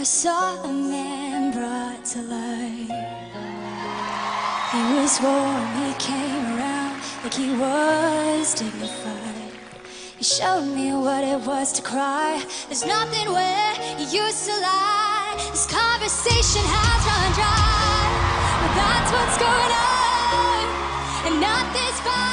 saw a man brought to life. He was warm, he came around like he was dignified. He showed me what it was to cry. There's nothing where he used to lie. This conversation has run dry, but that's what's going on, and not this far.